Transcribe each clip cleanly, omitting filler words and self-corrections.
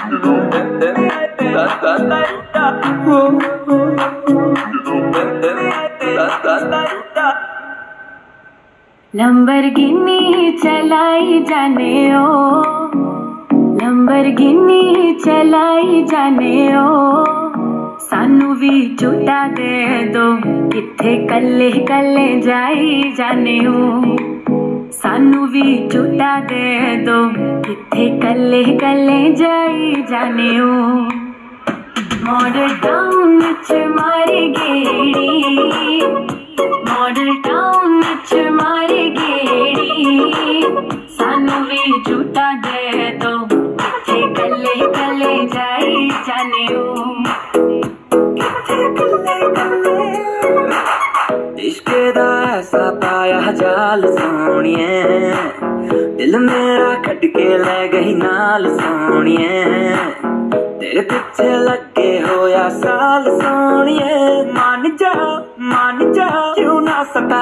Lamborghini चलाई जाने ओ, Lamborghini चलाई जाने ओ, सानू भी झूठा दे दो, किथे कल्ले कल्ले जाई जाने ओ, सानू भी झूठा दे दो, किथे कल्ले कल्ले जाई जाने ओ। मॉडल टाउन च मारी गेड़ी, मॉडल टाउन च मारी गेड़ी, सानू भी झूठा दे दो, किथे कल्ले कल्ले जाई जाने ओ, किथे कल्ले कल्ले। इश्क दा ऐसा पाया जाल सोनिए, दिल मेरा कट के ले गई नाल सोनिए, तेरे पीछे लगे होया साल सोनिए, मान जा क्यों ना सता,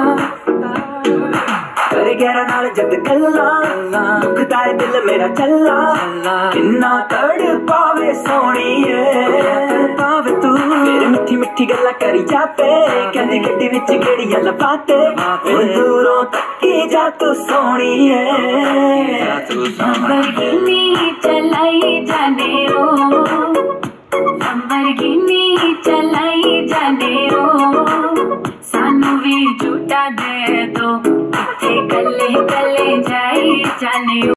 कर गहरा नाल जद गल्ला, दुखदा है दिल मेरा चला, किन्ना तड़ पावे सोनिए, पावे तू मेरी मिठी मिठी गल्ला करी जाते, कहंदी गड्डी विच गेड़ियां लपाते, दूरों तक्की जा तू सोनिए, लंबरगिनी चलाई जाने ओ, लंबरगिनी चलाई जाने ओ, सानू भी झूठा दे दो, किथे कल्ले कल्ले जाई जाने ओ।